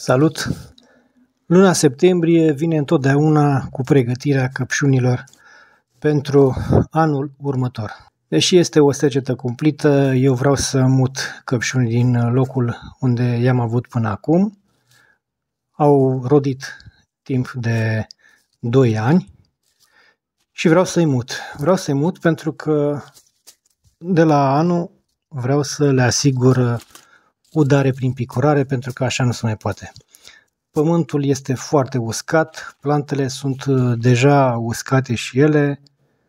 Salut! Luna septembrie vine întotdeauna cu pregătirea căpșunilor pentru anul următor. Deși este o secetă cumplită, eu vreau să mut căpșuni din locul unde i-am avut până acum. Au rodit timp de 2 ani și vreau să-i mut. Vreau să-i mut pentru că de la anul vreau să le asigur udare prin picurare, pentru că așa nu se mai poate. Pământul este foarte uscat, plantele sunt deja uscate și ele.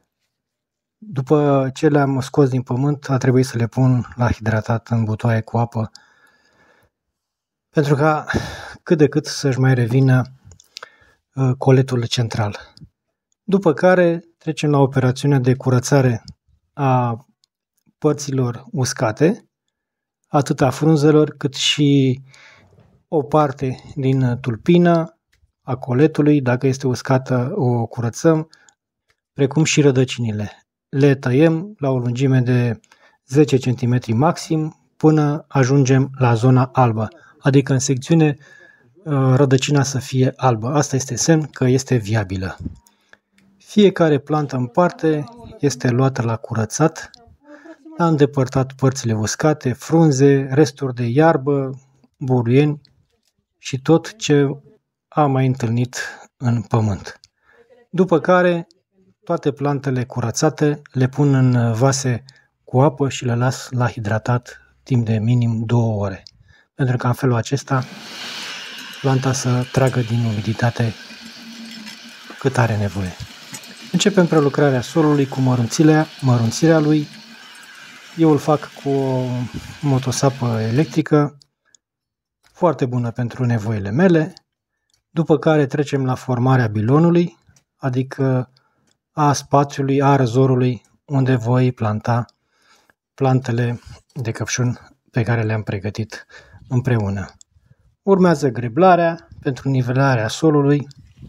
După ce le-am scos din pământ, a trebuit să le pun la hidratat în butoaie cu apă, pentru ca cât de cât să-și mai revină coletul central. După care trecem la operațiunea de curățare a părților uscate, atât a frunzelor cât și o parte din tulpină a coletului, dacă este uscată o curățăm, precum și rădăcinile. Le tăiem la o lungime de 10 cm maxim până ajungem la zona albă, adică în secțiune rădăcina să fie albă. Asta este semn că este viabilă. Fiecare plantă în parte este luată la curățat, a îndepărtat părțile uscate, frunze, resturi de iarbă, buruieni și tot ce a mai întâlnit în pământ. După care toate plantele curățate le pun în vase cu apă și le las la hidratat timp de minim 2 ore, pentru că în felul acesta planta să tragă din umiditate cât are nevoie. Începem prelucrarea solului cu mărunțirea lui. Eu îl fac cu o motosapă electrică, foarte bună pentru nevoile mele, după care trecem la formarea bilonului, adică a spațiului, a răzorului unde voi planta plantele de căpșuni pe care le-am pregătit împreună. Urmează greblarea pentru nivelarea solului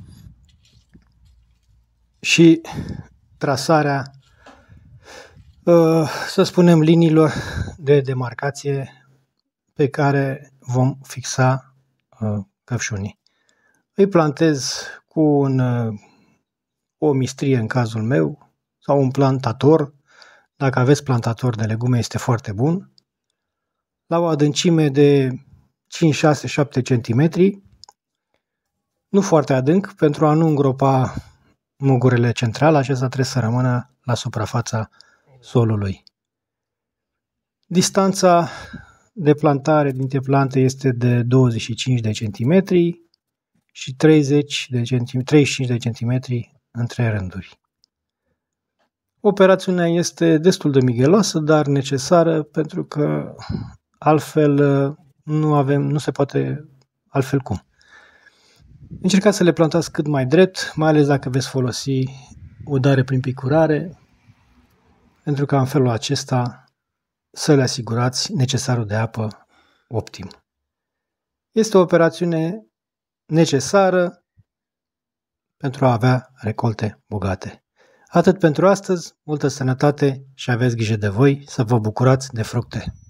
și trasarea, să spunem, liniilor de demarcație pe care vom fixa căpșunii. Îi plantez cu o mistrie în cazul meu sau un plantator. Dacă aveți plantator de legume este foarte bun. La o adâncime de 5, 6, 7 cm, nu foarte adânc, pentru a nu îngropa mugurile centrale, acesta trebuie să rămână la suprafața solului. Distanța de plantare dintre plante este de 25 de centimetri și 35 de centimetri între rânduri. Operațiunea este destul de migueloasă, dar necesară, pentru că altfel nu se poate altfel cum. Încercați să le plantați cât mai drept, mai ales dacă veți folosi udare prin picurare, pentru că în felul acesta să le asigurați necesarul de apă optim. Este o operațiune necesară pentru a avea recolte bogate. Atât pentru astăzi, multă sănătate și aveți grijă de voi, să vă bucurați de fructe.